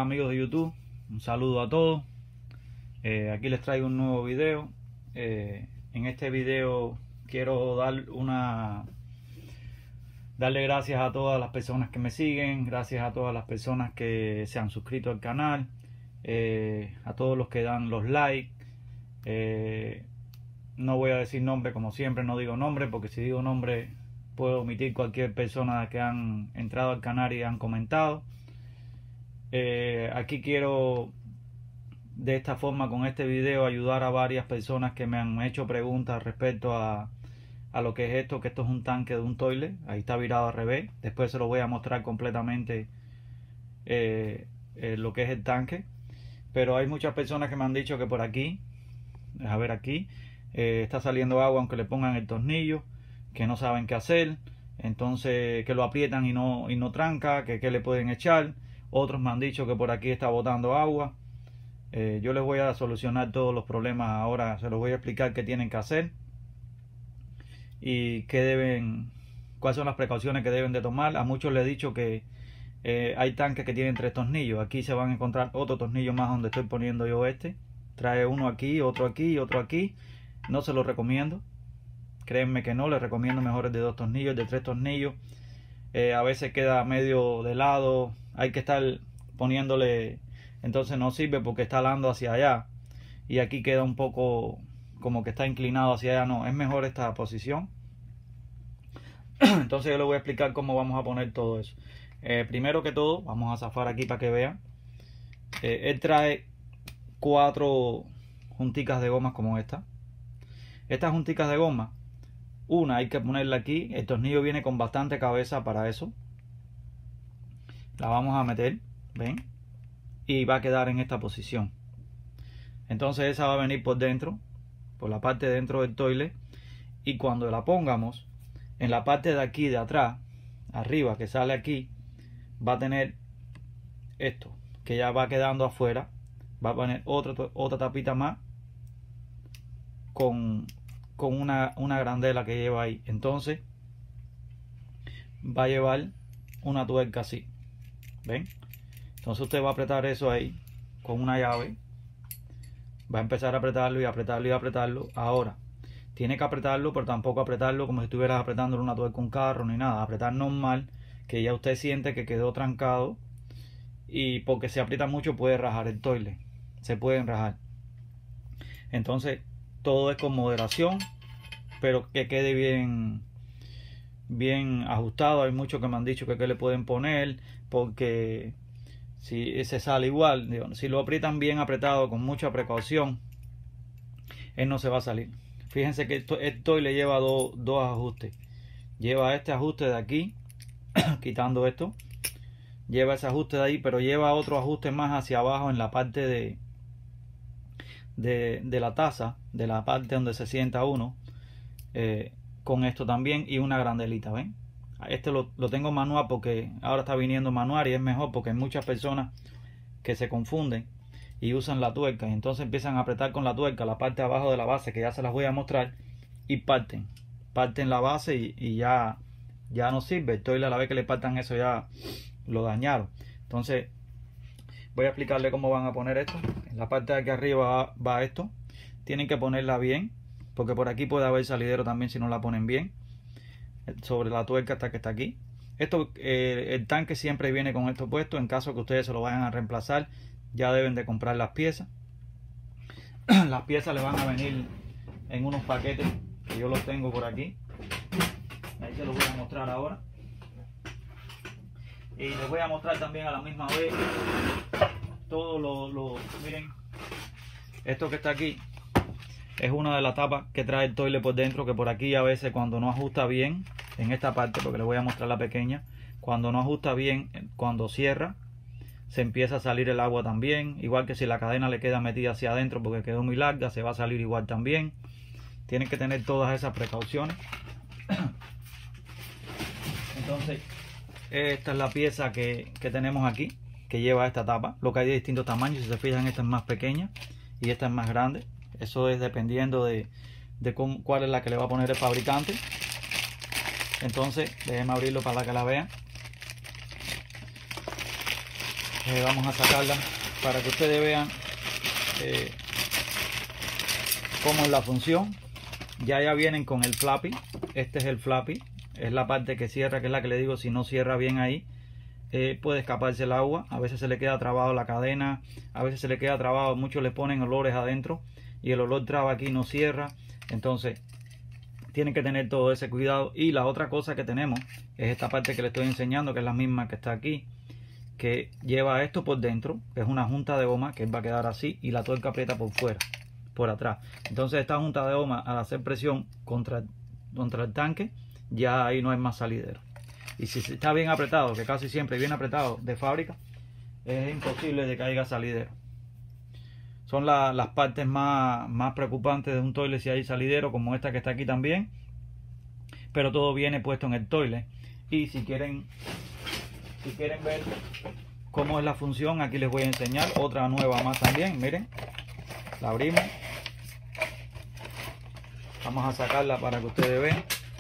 amigos de YouTube, un saludo a todos. Aquí les traigo un nuevo video. En este video quiero darle gracias a todas las personas que me siguen, gracias a todas las personas que se han suscrito al canal, a todos los que dan los likes. No voy a decir nombre, como siempre no digo nombre, porque si digo nombre puedo omitir cualquier persona que han entrado al canal y han comentado. Aquí quiero de esta forma, con este video, ayudar a varias personas que me han hecho preguntas respecto a lo que es esto, que esto es un tanque de un toilet. Ahí está virado al revés. Después se lo voy a mostrar completamente lo que es el tanque. Pero hay muchas personas que me han dicho que por aquí, a ver aquí, está saliendo agua aunque le pongan el tornillo, que no saben qué hacer, entonces que lo aprietan y no tranca, que qué le pueden echar. Otros me han dicho que por aquí está botando agua. Yo les voy a solucionar todos los problemas ahora, se los voy a explicar qué tienen que hacer y cuáles son las precauciones que deben de tomar. A muchos les he dicho que hay tanques que tienen 3 tornillos. Aquí se van a encontrar otro tornillo más donde estoy poniendo yo este. Trae uno aquí, otro aquí y otro aquí. No se lo recomiendo. Créanme que no, les recomiendo mejor el de 2 tornillos, el de 3 tornillos. A veces queda medio de lado, hay que estar poniéndole, entonces no sirve porque está alando hacia allá y aquí queda un poco como que está inclinado hacia allá. No, es mejor esta posición. Entonces yo les voy a explicar cómo vamos a poner todo eso. Primero que todo, vamos a zafar aquí para que vean. Él trae 4 junticas de gomas como esta. Estas junticas de goma, una hay que ponerla aquí. El tornillo viene con bastante cabeza para eso. La vamos a meter, ven, y va a quedar en esta posición. Entonces esa va a venir por dentro, por la parte de dentro del toilet, y cuando la pongamos en la parte de aquí de atrás, arriba, que sale aquí, va a tener esto que ya va quedando afuera. Va a poner otra tapita más con una grandela que lleva ahí. Entonces va a llevar una tuerca así, ven. Entonces usted va a apretar eso ahí con una llave. Va a empezar a apretarlo y apretarlo y apretarlo. Ahora tiene que apretarlo, pero tampoco apretarlo como si estuvieras apretando una tuerca un carro ni nada. Apretar normal, que ya usted siente que quedó trancado, y porque si aprieta mucho puede rajar el toilet, se pueden rajar. Entonces todo es con moderación, pero que quede bien ajustado. Hay muchos que me han dicho que le pueden poner, porque si se sale igual, digo, si lo aprietan bien apretado con mucha precaución, él no se va a salir. Fíjense que esto le lleva dos ajustes. Lleva este ajuste de aquí quitando esto, lleva ese ajuste de ahí, pero lleva otro ajuste más hacia abajo en la parte de la taza, de la parte donde se sienta uno, con esto también, y una grandelita, ven. Este lo tengo manual porque ahora está viniendo manual y es mejor, porque hay muchas personas que se confunden y usan la tuerca y entonces empiezan a apretar con la tuerca la parte de abajo de la base, que ya se las voy a mostrar, y parten la base y ya no sirve el toilet. A la vez que le partan eso ya lo dañaron. Entonces voy a explicarle cómo van a poner esto. En la parte de aquí arriba va esto. Tienen que ponerla bien, porque por aquí puede haber salidero también si no la ponen bien, sobre la tuerca hasta que está aquí. Esto, el tanque siempre viene con esto puesto. En caso que ustedes se lo vayan a reemplazar, ya deben de comprar las piezas. Las piezas le van a venir en unos paquetes que yo los tengo por aquí. Ahí se los voy a mostrar ahora. Y les voy a mostrar también a la misma vez todo miren, esto que está aquí es una de las tapas que trae el toilet por dentro, que por aquí a veces cuando no ajusta bien en esta parte, porque les voy a mostrar la pequeña, cuando no ajusta bien, cuando cierra, se empieza a salir el agua también. Igual que si la cadena le queda metida hacia adentro porque quedó muy larga, se va a salir igual también. Tienen que tener todas esas precauciones. Entonces esta es la pieza que tenemos aquí, que lleva esta tapa. Lo que hay de distintos tamaños, si se fijan, esta es más pequeña y esta es más grande. Eso es dependiendo de cuál es la que le va a poner el fabricante. Entonces déjenme abrirlo para que la vean. Vamos a sacarla para que ustedes vean cómo es la función. Ya vienen con el flappy. Este es el flappy, es la parte que cierra, que es la que le digo, si no cierra bien ahí puede escaparse el agua. A veces se le queda trabado la cadena, a veces se le queda trabado, muchos le ponen olores adentro y el olor traba aquí, no cierra. Entonces tienen que tener todo ese cuidado. Y la otra cosa que tenemos es esta parte que les estoy enseñando, que es la misma que está aquí, que lleva esto por dentro, que es una junta de goma que va a quedar así, y la tuerca aprieta por fuera, por atrás. Entonces esta junta de goma, al hacer presión contra el tanque, ya ahí no hay más salidero. Y si está bien apretado, que casi siempre viene apretado de fábrica, es imposible de que haya salidero. Son las partes más preocupantes de un toilet, si hay salidero, como esta que está aquí también. Pero todo viene puesto en el toilet. Y si quieren ver cómo es la función, aquí les voy a enseñar otra nueva más también. Miren, la abrimos. Vamos a sacarla para que ustedes vean.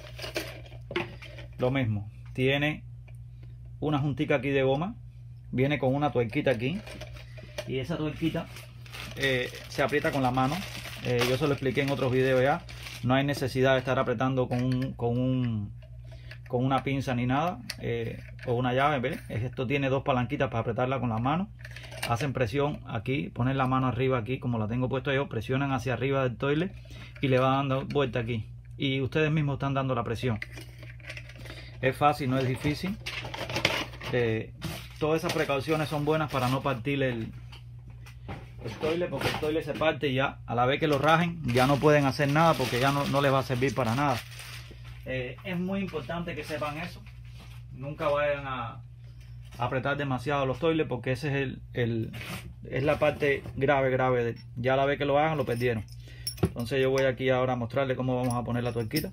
Lo mismo, tiene una juntica aquí de goma, viene con una tuerquita aquí, y esa tuerquita se aprieta con la mano. Yo se lo expliqué en otros videos ya. No hay necesidad de estar apretando con una pinza ni nada, o una llave. ¿Ves? Esto tiene dos palanquitas para apretarla con la mano. Hacen presión aquí, ponen la mano arriba aquí, como la tengo puesto yo, presionan hacia arriba del toilet y le van dando vuelta aquí. Y ustedes mismos están dando la presión. Es fácil, no es difícil. Todas esas precauciones son buenas para no partir el toilet, porque el toilet se parte y ya a la vez que lo rajen ya no pueden hacer nada, porque ya no les va a servir para nada. Es muy importante que sepan eso. Nunca vayan a apretar demasiado los toilets, porque ese es la parte grave ya a la vez que lo hagan lo perdieron. Entonces yo voy aquí ahora a mostrarles cómo vamos a poner la tuerquita.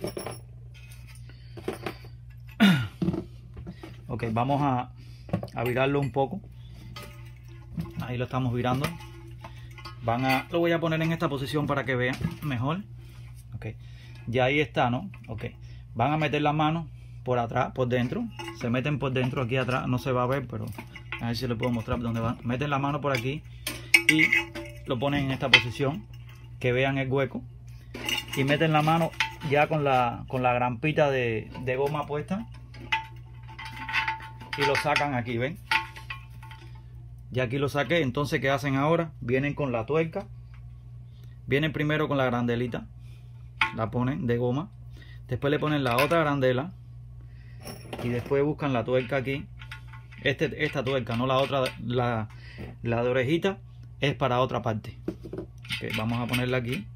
Ok, vamos a virarlo un poco. Ahí lo estamos virando. Lo voy a poner en esta posición para que vean mejor. Ok, ya ahí está, ¿no? Ok, van a meter la mano por atrás, por dentro. Se meten por dentro aquí atrás, no se va a ver, pero a ver si les puedo mostrar dónde van. Meten la mano por aquí y lo ponen en esta posición, que vean el hueco. Y meten la mano ya con la grampita de goma puesta. Y lo sacan aquí, ¿ven? Ya aquí lo saqué. Entonces, ¿qué hacen ahora? Vienen con la tuerca. Vienen primero con la grandelita. La ponen de goma. Después le ponen la otra grandela. Y después buscan la tuerca aquí. Esta tuerca, no la otra. La de orejita es para otra parte. Okay, vamos a ponerla aquí.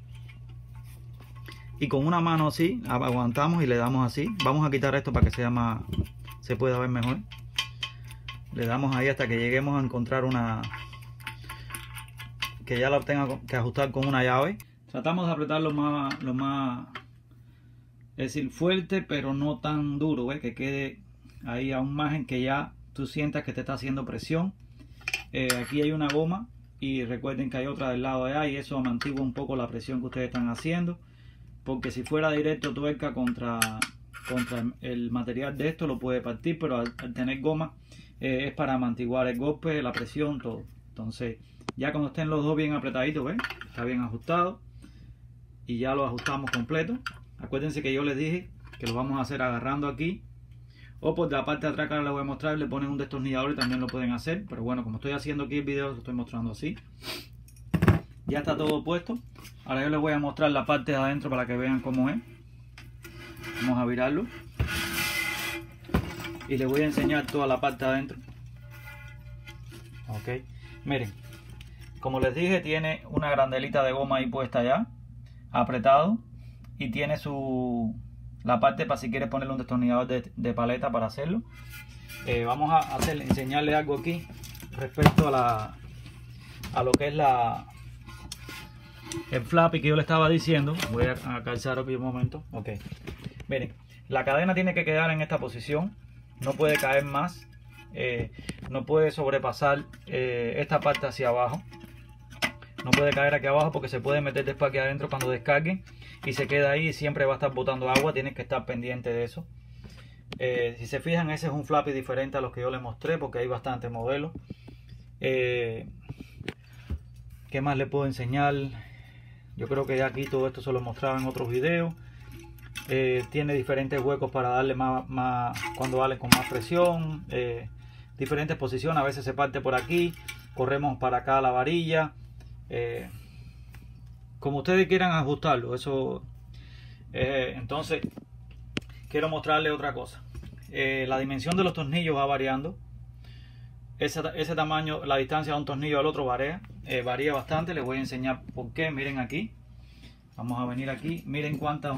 Y con una mano así, aguantamos y le damos así. Vamos a quitar esto para que sea más, se pueda ver mejor. Le damos ahí hasta que lleguemos a encontrar una que ya la tenga que ajustar con una llave. Tratamos de apretar lo más, es decir, fuerte, pero no tan duro, ¿ves? Que quede ahí a un margen que ya tú sientas que te está haciendo presión. Aquí hay una goma y recuerden que hay otra del lado de allá, y eso amortigua un poco la presión que ustedes están haciendo, porque si fuera directo tuerca contra el material de esto lo puede partir, pero al tener goma es para amortiguar el golpe, la presión, todo. Entonces ya cuando estén los dos bien apretaditos, ¿ven? Está bien ajustado y ya lo ajustamos completo. Acuérdense que yo les dije que lo vamos a hacer agarrando aquí, o por la parte de atrás que ahora les voy a mostrar, le ponen un destornillador y también lo pueden hacer, pero bueno, como estoy haciendo aquí el video, lo estoy mostrando así. Ya está todo puesto. Ahora yo les voy a mostrar la parte de adentro para que vean cómo es. Vamos a virarlo y les voy a enseñar toda la parte de adentro. Ok, miren, como les dije, tiene una grandelita de goma ahí puesta ya, apretado, y tiene la parte para si quieres ponerle un destornillador de paleta para hacerlo. Vamos a enseñarle algo aquí respecto a lo que es el flappy que yo le estaba diciendo. Voy a calzar aquí un momento. Ok, miren, la cadena tiene que quedar en esta posición, no puede caer más, no puede sobrepasar esta parte hacia abajo, no puede caer aquí abajo porque se puede meter después aquí adentro cuando descarguen y se queda ahí y siempre va a estar botando agua. Tienes que estar pendiente de eso. Si se fijan, ese es un flappy diferente a los que yo les mostré, porque hay bastantes modelos. ¿Qué más le puedo enseñar? Yo creo que ya aquí todo esto se lo mostraba en otros videos. Tiene diferentes huecos para darle más cuando vale con más presión. Diferentes posiciones, a veces se parte por aquí, corremos para acá la varilla. Como ustedes quieran ajustarlo. Eso entonces quiero mostrarles otra cosa. La dimensión de los tornillos va variando. Ese tamaño, la distancia de un tornillo al otro varía bastante. Les voy a enseñar por qué. Miren aquí, vamos a venir aquí, miren cuántas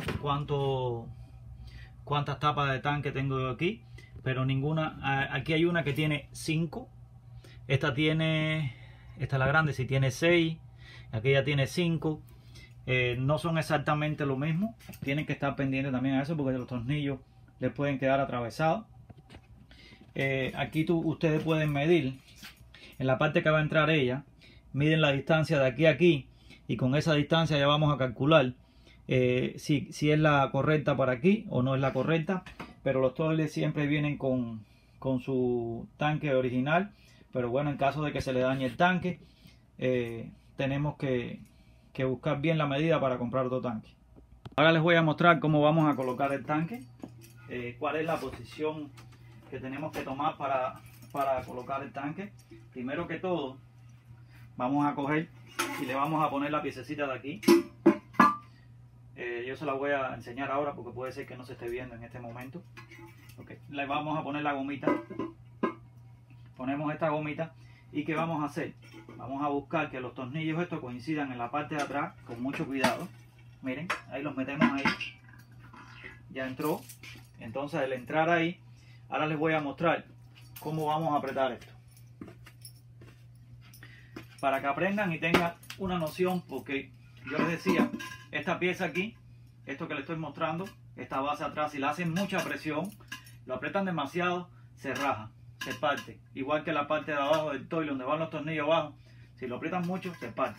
tapas de tanque tengo yo aquí, pero ninguna. Aquí hay una que tiene 5, esta es la grande, si tiene 6, aquella tiene 5. No son exactamente lo mismo, tienen que estar pendientes también a eso, porque los tornillos les pueden quedar atravesados. Aquí ustedes pueden medir en la parte que va a entrar ella, miden la distancia de aquí a aquí, y con esa distancia ya vamos a calcular si es la correcta para aquí o no es la correcta. Pero los toiles siempre vienen con su tanque original, pero bueno, en caso de que se le dañe el tanque, tenemos que buscar bien la medida para comprar otro tanque. Ahora les voy a mostrar cómo vamos a colocar el tanque, cuál es la posición que tenemos que tomar para colocar el tanque. Primero que todo, vamos a coger y le vamos a poner la piececita de aquí. Yo se la voy a enseñar ahora porque puede ser que no se esté viendo en este momento. Okay. Le vamos a poner la gomita. Ponemos esta gomita. ¿Y qué vamos a hacer? Vamos a buscar que los tornillos estos coincidan en la parte de atrás con mucho cuidado. Miren, ahí los metemos ahí. Ya entró. Entonces al entrar ahí, ahora les voy a mostrar cómo vamos a apretar esto. Para que aprendan y tengan una noción, porque yo les decía, esta pieza aquí, esto que les estoy mostrando, esta base atrás, si la hacen mucha presión, lo apretan demasiado, se raja, se parte. Igual que la parte de abajo del toile, donde van los tornillos abajo, si lo aprietan mucho, se parte.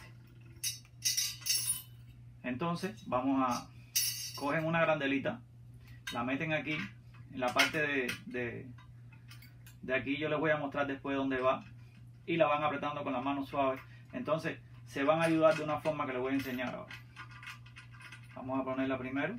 Entonces, cogen una grandelita, la meten aquí, en la parte de aquí. Yo les voy a mostrar después dónde va, y la van apretando con la mano suave. Entonces, se van a ayudar de una forma que les voy a enseñar ahora. Vamos a ponerla primero.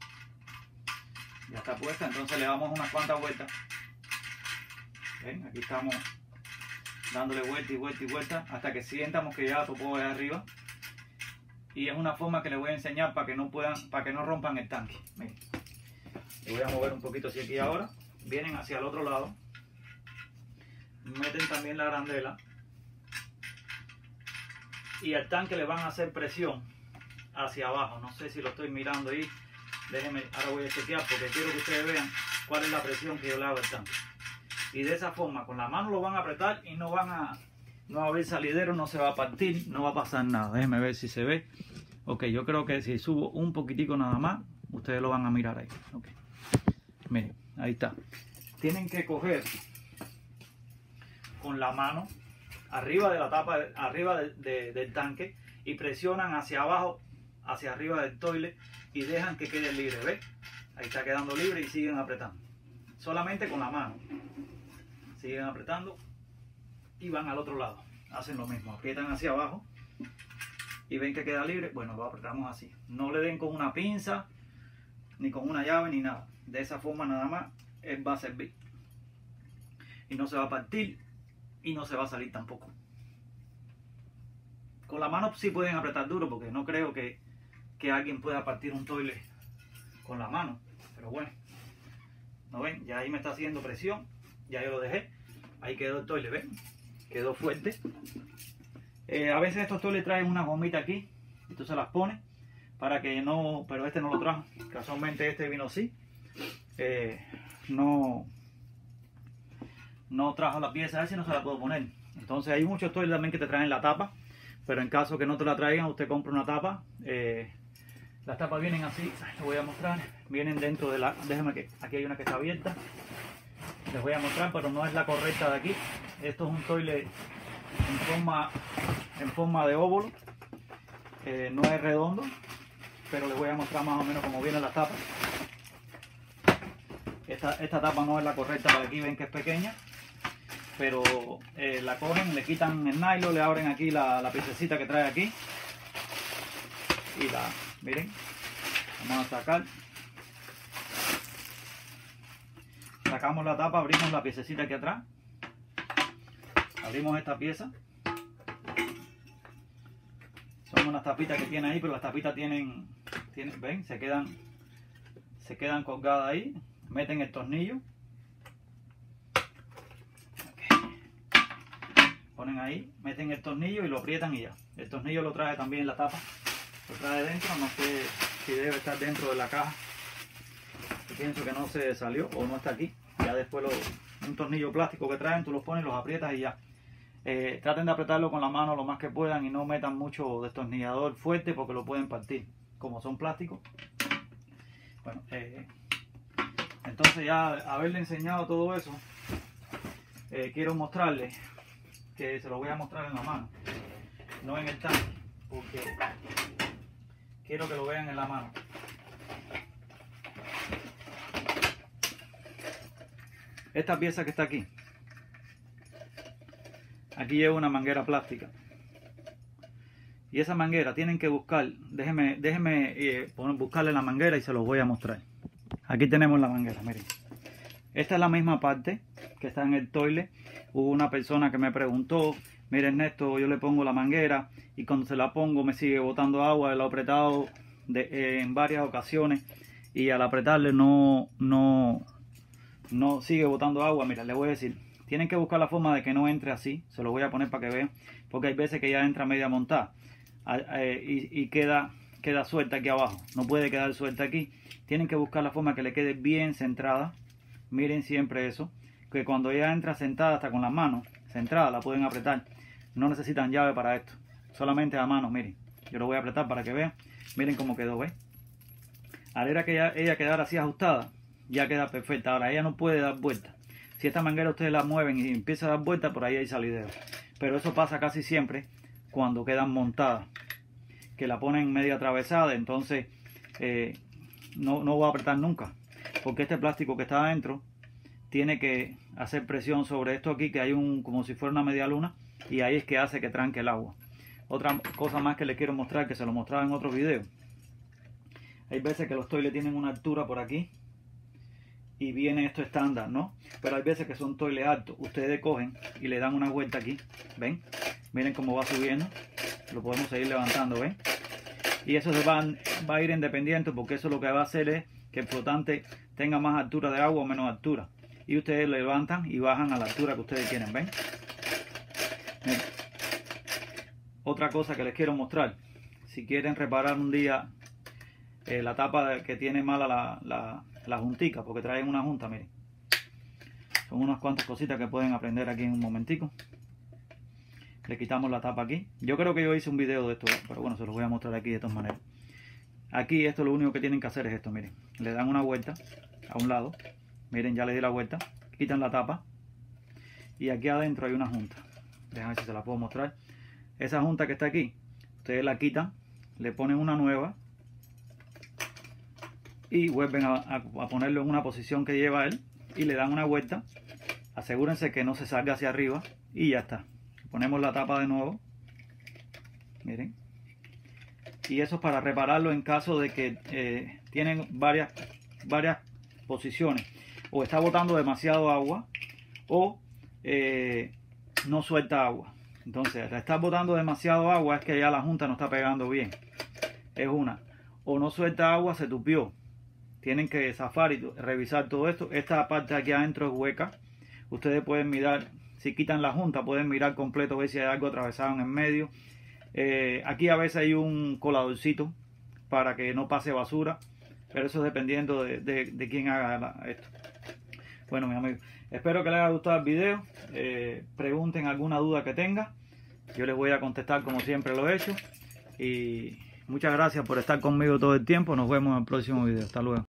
Ya está puesta, entonces le damos unas cuantas vueltas. ¿Ven? Aquí estamos dándole vuelta y vuelta y vuelta hasta que sientamos que ya topó de arriba. Y es una forma que les voy a enseñar para que no rompan el tanque. Miren. Le voy a mover un poquito hacia aquí ahora. Vienen hacia el otro lado. Meten también la arandela. Y al tanque le van a hacer presión hacia abajo. No sé si lo estoy mirando ahí. Déjenme, ahora voy a chequear porque quiero que ustedes vean cuál es la presión que yo le hago al tanque. Y de esa forma, con la mano lo van a apretar y no va a haber salidero, no se va a partir, no va a pasar nada. Déjenme ver si se ve. Ok, yo creo que si subo un poquitico nada más, ustedes lo van a mirar ahí. Okay. Miren, ahí está. Tienen que coger con la mano arriba de la tapa, arriba del tanque, y presionan hacia abajo, hacia arriba del toile, y dejan que quede libre. ¿Ves? Ahí está quedando libre y siguen apretando. Solamente con la mano. Siguen apretando y van al otro lado. Hacen lo mismo, aprietan hacia abajo y ven que queda libre. Bueno, lo apretamos así. No le den con una pinza, ni con una llave, ni nada. De esa forma nada más va a servir. Y no se va a partir y no se va a salir tampoco. Con la mano sí pueden apretar duro, porque no creo que alguien pueda partir un toile con la mano. Pero bueno, ¿no ven? Ya ahí me está haciendo presión. Ya yo lo dejé. Ahí quedó el toile, ¿ven? Quedó fuerte. A veces estos toiles traen una gomita aquí. Y tú se las pones para que no... Pero este no lo trajo. Casualmente este vino así. No trajo la pieza esa y no se la puedo poner. Entonces hay muchos toiles también que te traen la tapa. Pero en caso que no te la traigan, usted compra una tapa. Las tapas vienen así. Les voy a mostrar. Vienen dentro de la... Déjame que... Aquí hay una que está abierta. Les voy a mostrar, pero no es la correcta de aquí. Esto es un toile en forma de óvulo. No es redondo, pero les voy a mostrar más o menos cómo vienen las tapas. Esta tapa no es la correcta de aquí, ven que es pequeña. pero la cogen, le quitan el nylon, le abren aquí la piececita que trae aquí y miren, vamos a sacar, sacamos la tapa, abrimos la piececita aquí atrás, abrimos esta pieza. Son unas tapitas que tiene ahí, pero las tapitas tienen ven, se quedan colgadas ahí. Meten el tornillo, ponen ahí, meten el tornillo y lo aprietan y ya. El tornillo lo trae también la tapa, lo trae dentro, no sé si debe estar dentro de la caja. Yo pienso que no se salió o no está aquí. Ya después un tornillo plástico que traen, tú los pones, los aprietas y ya. Traten de apretarlo con la mano lo más que puedan y no metan mucho destornillador fuerte porque lo pueden partir, como son plásticos. Bueno, entonces ya haberle enseñado todo eso, quiero mostrarles que se lo voy a mostrar en la mano, no en el tanque, porque quiero que lo vean en la mano. Esta pieza que está aquí lleva una manguera plástica y esa manguera tienen que buscar, déjenme buscarle la manguera y se los voy a mostrar. Aquí tenemos la manguera, miren. Esta es la misma parte que está en el toilet. Hubo una persona que me preguntó, miren Ernesto, yo le pongo la manguera y cuando se la pongo me sigue botando agua. Lo he apretado en varias ocasiones y al apretarle no sigue botando agua. Mira, le voy a decir, tienen que buscar la forma de que no entre así. Se lo voy a poner para que vean, porque hay veces que ya entra media montada y queda suelta aquí abajo. No puede quedar suelta aquí. Tienen que buscar la forma que le quede bien centrada. Miren siempre eso, que cuando ella entra sentada, hasta con las manos centradas, la pueden apretar. No necesitan llave para esto, solamente a mano. Miren, yo lo voy a apretar para que vean. Miren cómo quedó, ¿ves? A la hora que ella quedara así ajustada, ya queda perfecta. Ahora ella no puede dar vuelta. Si esta manguera ustedes la mueven y empieza a dar vuelta, por ahí hay salidero. Pero eso pasa casi siempre cuando quedan montadas, que la ponen media atravesada. Entonces no va a apretar nunca, porque este plástico que está adentro tiene que hacer presión sobre esto aquí, que hay como si fuera una media luna, y ahí es que hace que tranque el agua. Otra cosa más que les quiero mostrar, que se lo mostraba en otro video. Hay veces que los toiles tienen una altura por aquí y viene esto estándar, ¿no? Pero hay veces que son toiles altos. Ustedes cogen y le dan una vuelta aquí, ¿ven? Miren cómo va subiendo. Lo podemos seguir levantando, ¿ven? Y eso va a ir independiente, porque eso lo que va a hacer es que el flotante tenga más altura de agua o menos altura. Y ustedes levantan y bajan a la altura que ustedes quieren, ¿ven? Miren. Otra cosa que les quiero mostrar. Si quieren reparar un día la tapa que tiene mala la juntica, porque traen una junta, miren. Son unas cuantas cositas que pueden aprender aquí en un momentico. Le quitamos la tapa aquí. Yo creo que yo hice un video de esto, pero bueno, se los voy a mostrar aquí de todas maneras. Aquí esto lo único que tienen que hacer es esto, miren. Le dan una vuelta a un lado. Miren, ya le di la vuelta. Quitan la tapa. Y aquí adentro hay una junta. Déjenme ver si se la puedo mostrar. Esa junta que está aquí, ustedes la quitan, le ponen una nueva y vuelven a ponerlo en una posición que lleva él y le dan una vuelta. Asegúrense que no se salga hacia arriba y ya está. Ponemos la tapa de nuevo, miren, y eso es para repararlo en caso de que tienen varias posiciones, o está botando demasiado agua o no suelta agua. Entonces, al estar botando demasiado agua es que ya la junta no está pegando bien. Es una, o no suelta agua, se tupió. Tienen que zafar y revisar todo esto. Esta parte aquí adentro es hueca. Ustedes pueden mirar, si quitan la junta, pueden mirar completo, ver si hay algo atravesado en el medio. Aquí a veces hay un coladorcito para que no pase basura, pero eso es dependiendo de quién haga esto. Bueno, mis amigos, espero que les haya gustado el video. Pregunten alguna duda que tengan, yo les voy a contestar como siempre lo he hecho. Y muchas gracias por estar conmigo todo el tiempo. Nos vemos en el próximo video. Hasta luego.